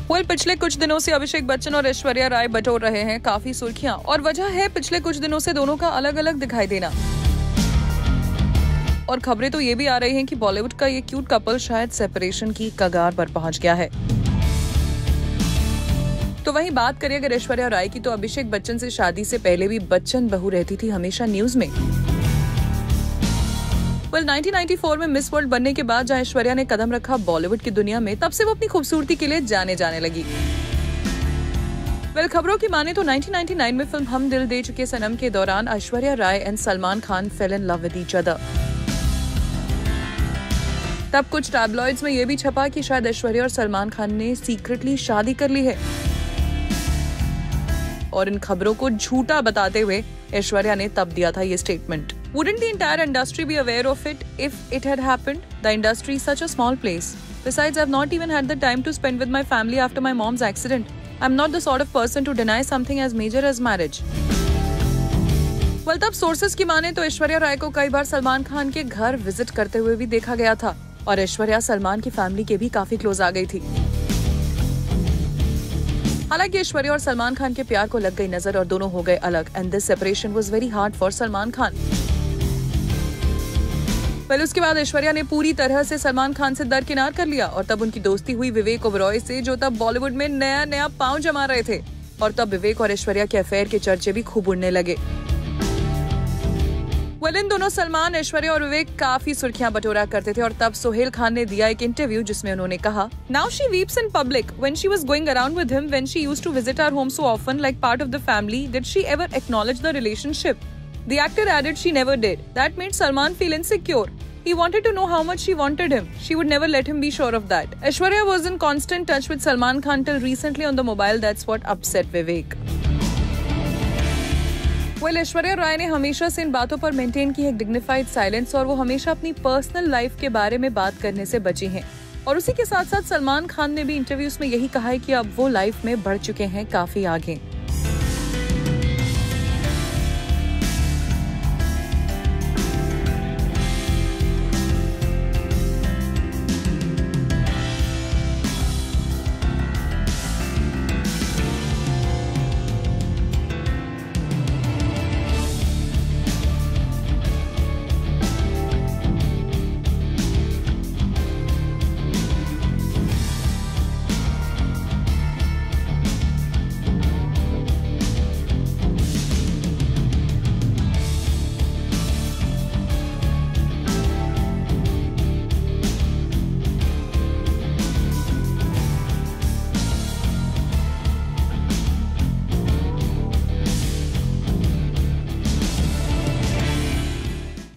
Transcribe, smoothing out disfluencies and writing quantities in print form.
पिछले कुछ दिनों से अभिषेक बच्चन और ऐश्वर्या राय बटोर रहे हैं काफी सुर्खियां, और वजह है पिछले कुछ दिनों से दोनों का अलग अलग दिखाई देना। और खबरें तो ये भी आ रही हैं कि बॉलीवुड का ये क्यूट कपल शायद सेपरेशन की कगार पर पहुंच गया है। तो वहीं बात करें अगर ऐश्वर्या राय की, तो अभिषेक बच्चन से शादी से पहले भी बच्चन बहू रहती थी हमेशा न्यूज में। 1994 में मिस वर्ल्ड बनने के बाद जहां ऐश्वर्या ने कदम रखा बॉलीवुड की दुनिया में, तब से वो अपनी खूबसूरती के लिए जाने लगी। खबरों की माने तो 1999 में फिल्म हम दिल दे चुके सनम के दौरान Aishwarya Rai and Salman Khan fell in love with each other. तब कुछ टैबलॉइड्स में ये भी छपा कि शायद ऐश्वर्या और सलमान खान ने सीक्रेटली शादी कर ली है, और इन खबरों को झूठा बताते हुए ऐश्वर्या ने तब दिया था ये statement. Wouldn't the entire industry be aware of it if it had happened? The industry is such a small place. Besides, I've not even had the time to spend with my family after my mom's accident. I'm not the sort of person to deny something as major as marriage. तब sources की माने तो ऐश्वर्या राय को कई बार सलमान खान के घर visit करते हुए भी देखा गया था, और ऐश्वर्या सलमान की फैमिली के भी काफी क्लोज आ गई थी। हालांकि ऐश्वर्या और सलमान खान के प्यार को लग गई नजर और दोनों हो गए अलग, and this separation was very hard for Salman Khan. उसके बाद ऐश्वर्या ने पूरी तरह से सलमान खान से दरकिनार कर लिया, और तब उनकी दोस्ती हुई विवेक ओबरॉय से, जो तब बॉलीवुड में नया पांव जमा रहे थे, और तब विवेक और ऐश्वर्या के अफेयर के चर्चे भी खूब उड़ने लगे। इन दोनों सलमान, ऐश्वर्या और विवेक काफी सुर्खियां बटोरा करते थे, और तब सोहेल खान ने दिया एक इंटरव्यू जिसमें उन्होंने कहा, now she weeps in public when she was going around with him when she used to visit our home so often like part of the family, did she ever acknowledge the relationship? The actor added she never did. That made Salman feel insecure. He wanted to know how much she wanted him. She would never let him be sure of that. Aishwarya was in constant touch with Salman Khan till recently on the mobile. That's what upset Vivek. Aishwarya Rai ने हमेशा से इन बातों पर maintain की है dignified silence, और वो हमेशा अपनी पर्सनल लाइफ के बारे में बात करने से बची हैं। और उसी के साथ साथ सलमान खान ने भी इंटरव्यूज में यही कहा है कि अब वो लाइफ में बढ़ चुके हैं काफी आगे।